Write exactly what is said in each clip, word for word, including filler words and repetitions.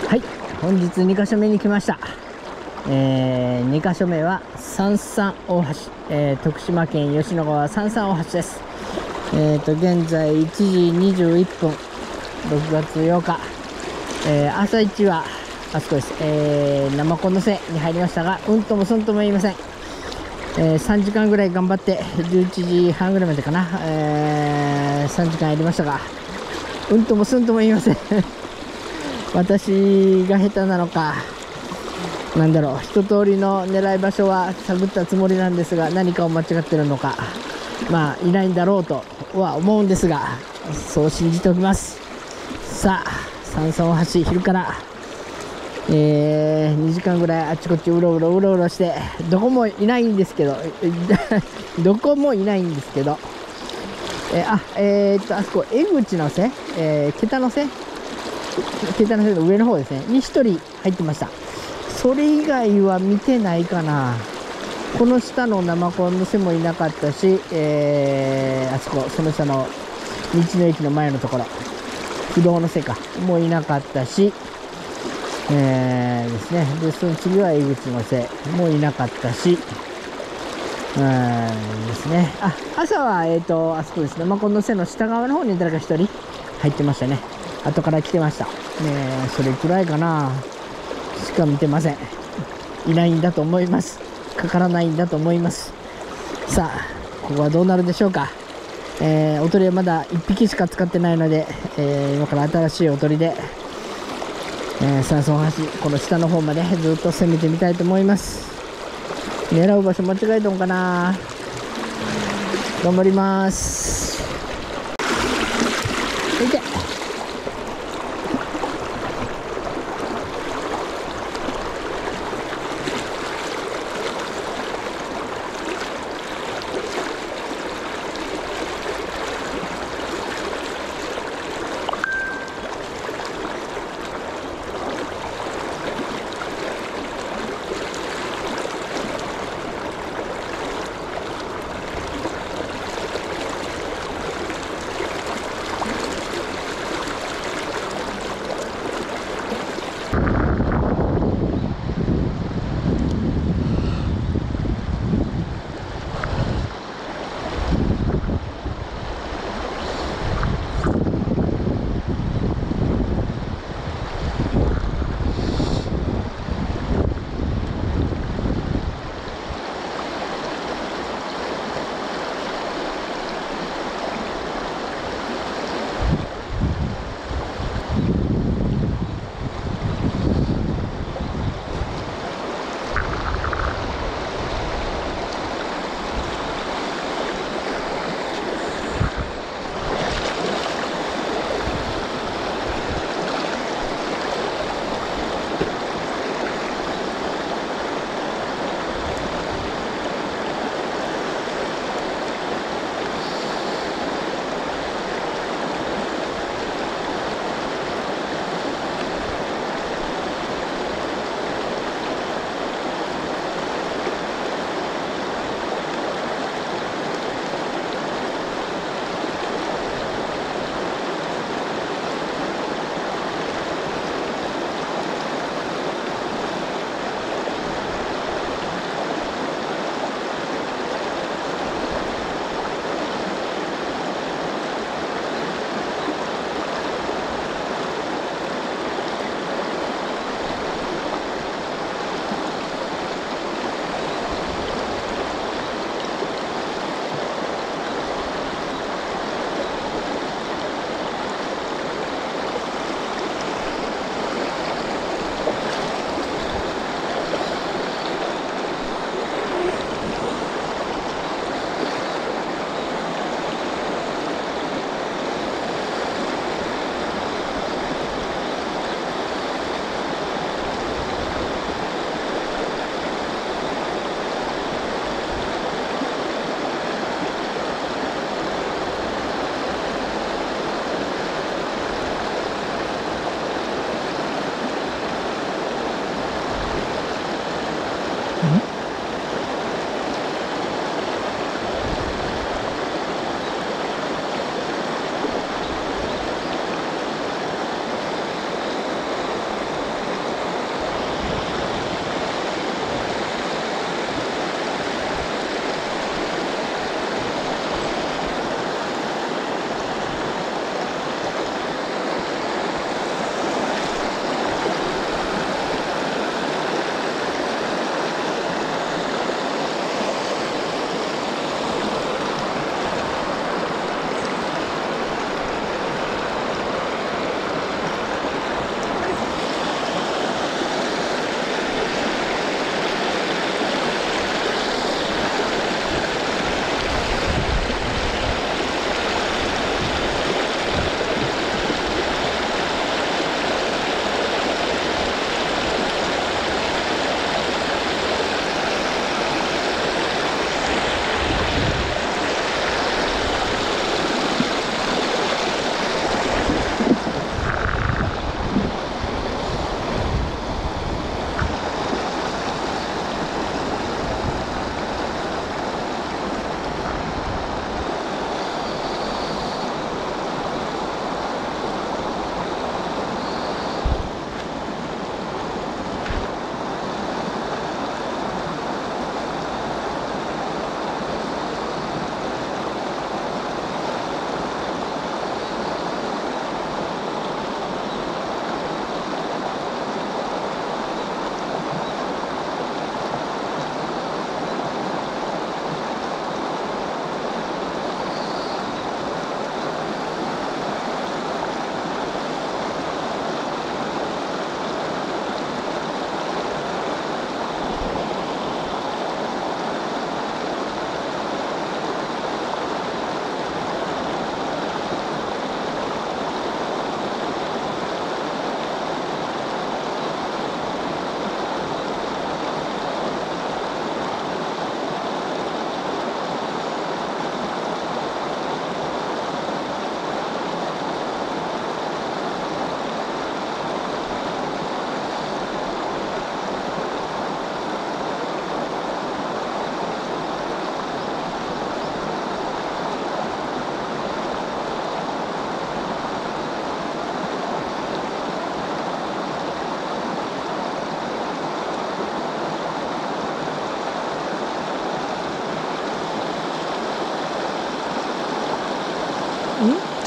はい、本日にかしょめに来ました。えー、にかしょめは三々大橋、えー、徳島県吉野川三々大橋です。えーと現在いちじにじゅういっぷん、ろくがつようか、えー、朝一はあそこです、えー、生コンのせに入りましたが、うんともすんとも言いません。えー、さんじかんぐらい頑張ってじゅういちじはんぐらいまでかな、えー、さんじかんやりましたが、うんともすんとも言いません私が下手なのか、なんだろう、一通りの狙い場所は探ったつもりなんですが、何かを間違ってるのか、まあいないんだろうとは思うんですが、そう信じておきます。さあ三々大橋、昼から、えー、にじかんぐらいあっちこっちうろうろうろうろして、どこもいないんですけどどこもいないんですけど、えー、あえー、っとあそこ江口の瀬、えー、桁の瀬桁の瀬の上の方ですねにひとり入ってました。それ以外は見てないかな。この下の生コンの瀬もいなかったし、えー、あそこその下の道の駅の前のところ、不動の瀬かもういなかったし、えー、ですね。でその次は江口の瀬もういなかったし、うんですね。あ、朝はえっ、ー、とあそこですね、生コンの瀬の下側の方に誰か一人入ってましたね。後から来てましたね。それくらいかなしか見てません。いないんだと思います。かからないんだと思います。さあここはどうなるでしょうか。えー、おとりはまだいっぴきしか使ってないので、えー、今から新しいおとりで、えー、三層橋この下の方までずっと攻めてみたいと思います。狙う場所間違えたのかな。頑張ります。いけ。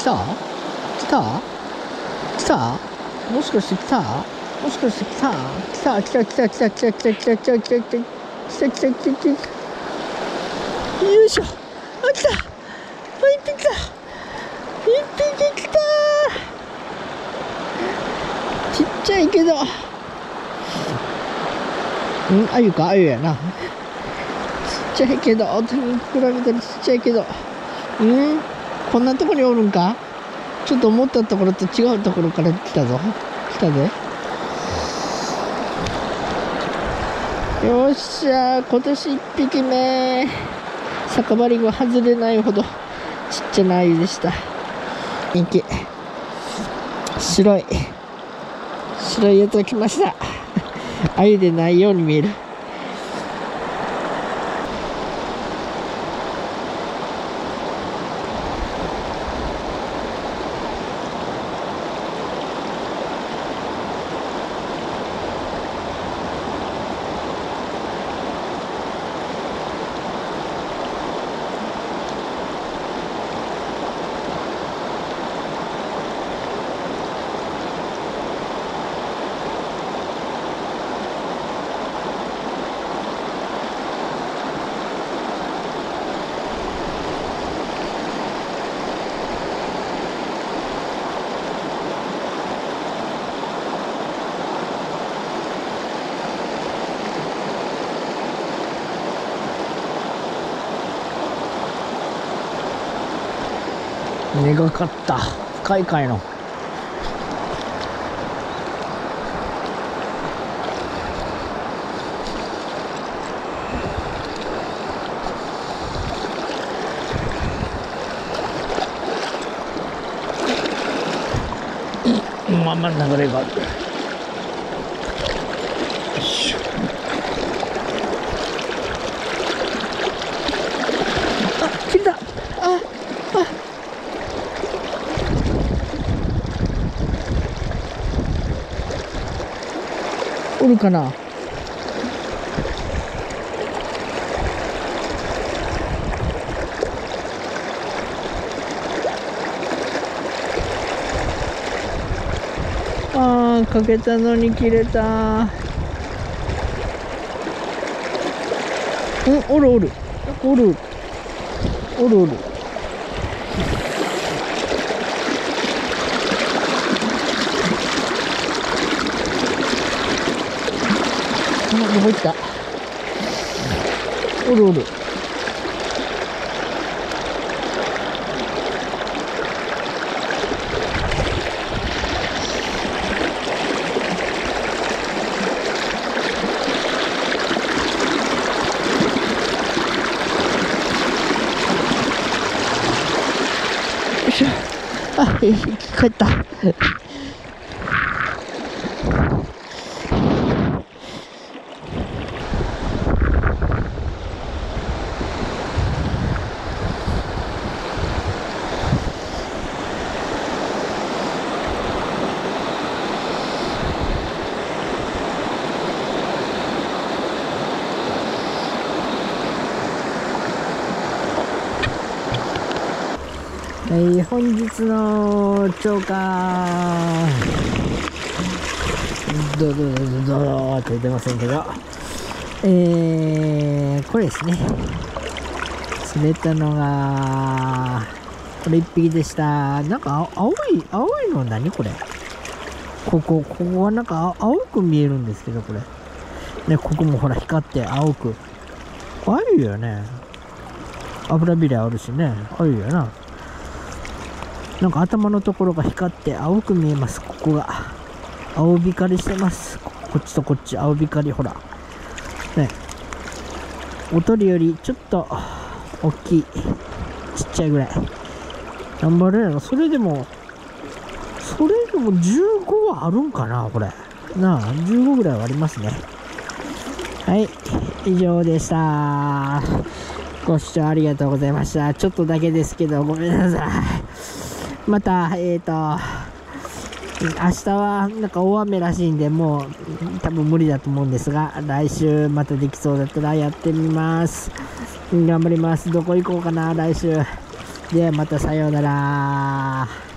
来た来た来たもしかして来たもしかして来た来た来た来た来た来た来た来た来た来た来た来た来た来たよいしょ。あ、来た。あ、一匹来た。一匹来た。ちっちゃいけど。ん、あゆか、あゆやな。ちっちゃいけど、音に比べたらちっちゃいけど。ん、こんなとこにおるんか。ちょっと思ったところと違うところから来たぞ。来たぜ。よっしゃ、今年一匹目。酒張りが外れないほどちっちゃな鮎でした。人気白い白いやつが来ました。鮎でないように見える。長かった。深いかいの。まあまあ流れがある。よいしょ。あ、切れた。あ、あ。おるかな。あー、かけたのに切れた。うん、おるおるおるおるおる。どこ行った。おるおる。よいしょ。あ、帰った。はい、本日の釣果どどどどどって出ませんけど、えー、これですね。釣れたのがこれ一匹でした。なんか青い青いの何これ。ここここはなんか青く見えるんですけど、これね、ここもほら光って青く、あゆよね。油びれあるしね、あゆよな。なんか頭のところが光って青く見えます。ここが青光りしてます。こっちとこっち青光り、ほらね。おとりよりちょっと大きい、ちっちゃいぐらい。頑張れるの。それでもそれでもじゅうごはあるんかな、これなあ。じゅうごぐらいはありますね。はい、以上でした。ご視聴ありがとうございました。ちょっとだけですけどごめんなさい。また、えーと、明日はなんか大雨らしいんで、もう多分無理だと思うんですが、来週またできそうだったらやってみます。頑張ります。どこ行こうかな、来週。 ではまたさようなら。